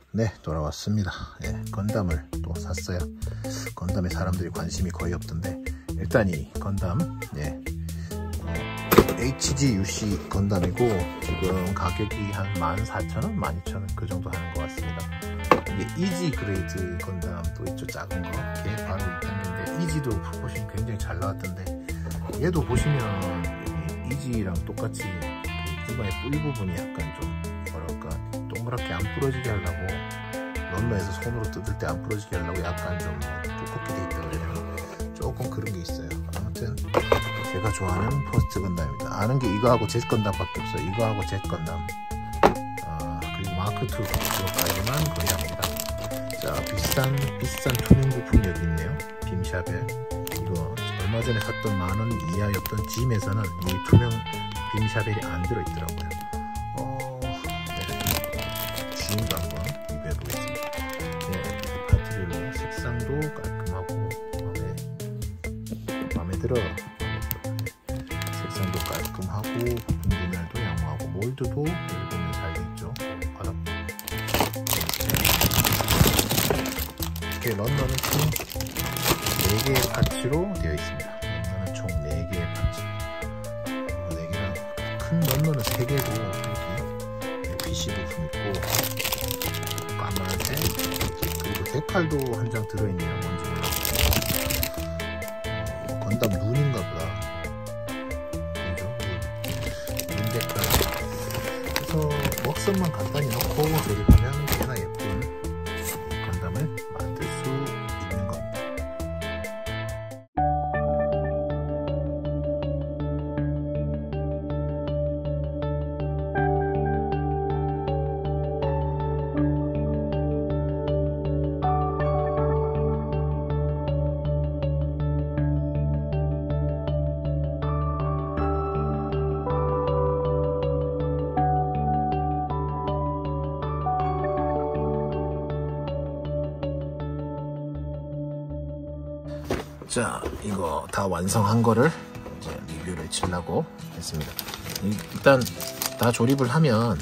네, 돌아왔습니다. 예, 건담을 또 샀어요. 건담에 사람들이 관심이 거의 없던데 일단 이 건담 HGUC 건담이고 지금 가격이 한 14,000원, 12,000원 그 정도 하는 것 같습니다. 이게 이지 그레이드 건담도 있죠, 작은 거. 걔 바로 2탄인데 이지도 프로포션이 굉장히 잘 나왔던데 얘도 보시면 이지랑 똑같이 그 이마의 뿔 부분이 약간 좀 뭐랄까 동그랗게 안 부러지게 하려고 런너에서 손으로 뜯을 때 안 부러지게 하려고 약간 좀 두껍게 돼 있다 그래요. 조금 그런 게 있어요. 아무튼 제가 좋아하는 퍼스트 건담입니다. 아는 게 이거하고 제 건담밖에 없어요. 이거하고 제 건담. 그리고 마크 2 그거까지만 거의 합니다. 자, 비싼 투명 부품 여기 있네요. 빔샤벨. 이거 얼마 전에 샀던 10,000원 이하였던 짐에서는 이 투명 빔샤벨이 안 들어있더라고요. 짐도 한번 리뷰해 보겠습니다. 네, 파트별로 색상도 깔끔하고 마음에 들어. 색상도 깔끔하고 부품 분할도 양호하고 몰드도 여기 보면 잘 돼있죠. 바닥도. 이렇게 런너는 총 4개의 파츠로 되어 있습니다. 런너는 총 4개의 파츠. 4개랑 큰 런너는 3개고 이렇게 PC 부품 있고 까만색 그리고 데칼도 한 장 들어있네요. 뭔지 몰라요. 건담 눈인가 보다. 그래서 먹선만 간단히 넣고 조립하면 꽤나 예쁜 건담을 만들 수 있는 겁니다. 자, 이거 다 완성한 거를 이제 리뷰를 치려고 했습니다. 일단 다 조립을 하면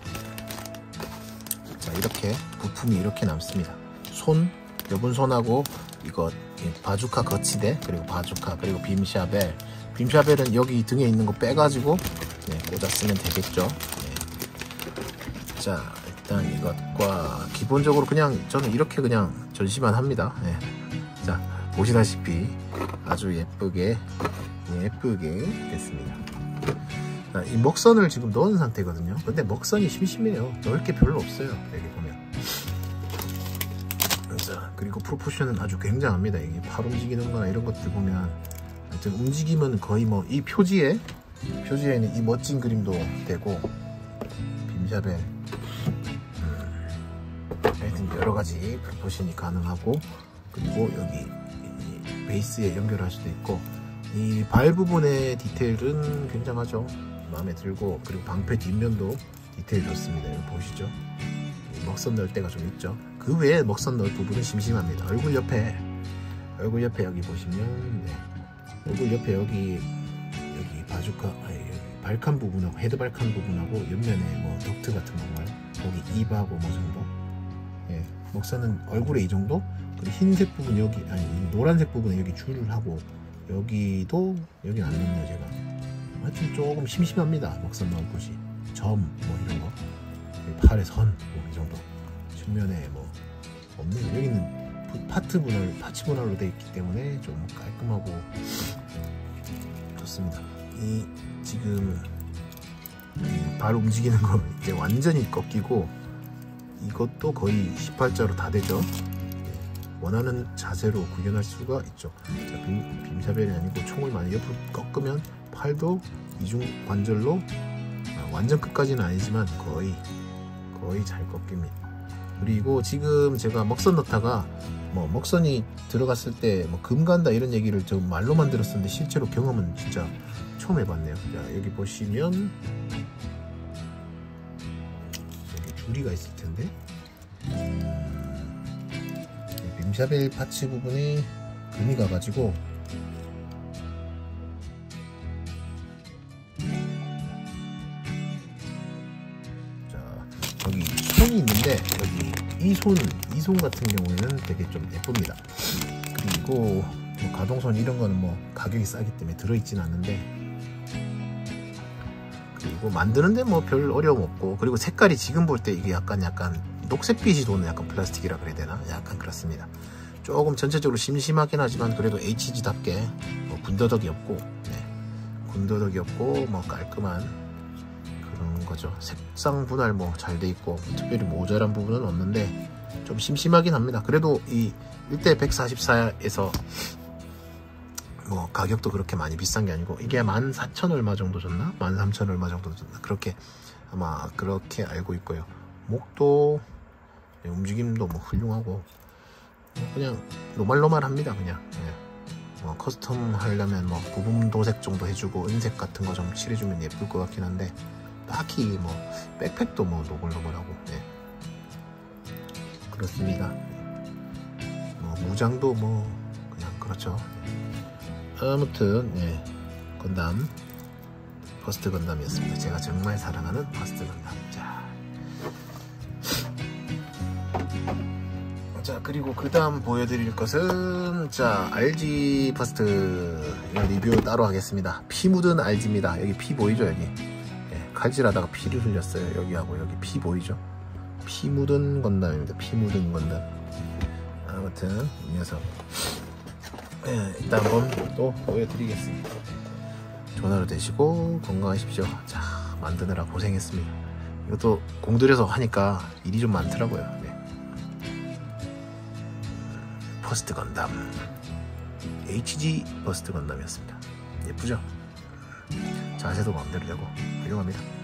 자, 이렇게 부품이 이렇게 남습니다. 여분 손하고 이거 바주카 거치대 그리고 바주카 그리고 빔샤벨은 여기 등에 있는 거 빼가지고 꽂아 쓰면 되겠죠. 자, 일단 이것과 기본적으로 그냥 저는 이렇게 그냥 전시만 합니다. 자, 보시다시피 아주 예쁘게 됐습니다. 이 먹선을 지금 넣은 상태거든요. 근데 먹선이 심심해요. 넣을 게 별로 없어요. 여기 보면. 자, 그리고 프로포션은 아주 굉장합니다. 이게 팔 움직이는 거나 이런 것들 보면 하여튼 움직임은 거의 뭐 이 표지에는 이 멋진 그림도 되고 빔샤벨 하여튼 여러가지 프로포션이 가능하고 그리고 여기 베이스에 연결할 수도 있고 이 발 부분의 디테일은 굉장하죠. 마음에 들고 그리고 방패 뒷면도 디테일 좋습니다. 여기 보시죠. 먹선 넣을 때가 좀 있죠. 그 외에 먹선 넣을 부분은 심심합니다. 얼굴 옆에 여기 보시면 얼굴 옆에 여기 바주카 발칸 부분하고 헤드 발칸 부분하고 옆면에 뭐 덕트 같은 건가요? 거기 입하고 뭐 정도. 먹선은 얼굴에 이 정도. 그리고 흰색 부분 여기 노란색 부분에 여기 줄을 하고 여기는 안 넣네요. 제가 하여튼 조금 심심합니다. 먹선 넣을 곳이 점 뭐 이런 거 팔에 선 뭐 이 정도 측면에 뭐 없네요. 여기는 파츠 분할로 되어 있기 때문에 좀 깔끔하고 좋습니다. 지금 발 움직이는 거 이제 완전히 꺾이고 이것도 거의 18자로 다 되죠. 원하는 자세로 구현할 수가 있죠. 자, 빔샤벨이 아니고 총을 많이 옆으로 꺾으면 팔도 이중 관절로 완전 끝까지는 아니지만 거의 잘 꺾입니다. 그리고 지금 제가 먹선 넣다가 뭐 먹선이 들어갔을 때 뭐 금 간다 이런 얘기를 좀 말로만 들었었는데 실제로 경험은 진짜 처음 해봤네요. 자, 여기 보시면 여기 줄이가 있을 텐데 빔샤벨 파츠 부분에 금이 가가지고 자, 저기 손이 있는데 여기 이 손 같은 경우에는 되게 좀 예쁩니다. 그리고 뭐 가동선 이런 거는 뭐 가격이 싸기 때문에 들어있진 않는데, 그리고 만드는데 뭐 별 어려움 없고, 그리고 색깔이 지금 볼 때 이게 약간 녹색빛이 도는 약간 플라스틱이라 그래야 되나? 약간 그렇습니다. 조금 전체적으로 심심하긴 하지만 그래도 HG답게 뭐 군더더기 없고, 네. 군더더기 없고 뭐 깔끔한 그런 거죠. 색상 분할 뭐 잘 돼 있고 특별히 모자란 부분은 없는데 좀 심심하긴 합니다. 그래도 이 1대 144에서 뭐 가격도 그렇게 많이 비싼 게 아니고, 이게 14,000 얼마 정도 줬나? 13,000 얼마 정도 줬나? 그렇게 아마 그렇게 알고 있고요. 목도, 네, 움직임도 뭐 훌륭하고, 그냥 노말노말합니다. 그냥 뭐 커스텀 하려면 뭐 부분 도색 정도 해주고 은색 같은 거 좀 칠해주면 예쁠 것 같긴 한데, 딱히 뭐 백팩도 뭐 노멀노멀하고, 네. 그렇습니다. 뭐 무장도 뭐 그냥 그렇죠. 아무튼 네, 건담 퍼스트 건담이었습니다. 제가 정말 사랑하는 퍼스트 건담. 자, 그리고 그 다음 보여드릴 것은, 자, RG 퍼스트 리뷰 따로 하겠습니다. 피 묻은 RG입니다. 여기 피 보이죠? 여기, 네, 칼질하다가 피를 흘렸어요. 여기하고 여기 피 보이죠? 피 묻은 건담입니다. 피 묻은 건담. 아무튼 이 녀석, 네, 일단 한번 또 보여드리겠습니다. 좋은 하루 되시고 건강하십시오. 자, 만드느라 고생했습니다. 이것도 공들여서 하니까 일이 좀 많더라고요. 네. 퍼스트 건담 HG 퍼스트 건담이었습니다. 예쁘죠? 자세도 마음대로 되고 훌륭합니다.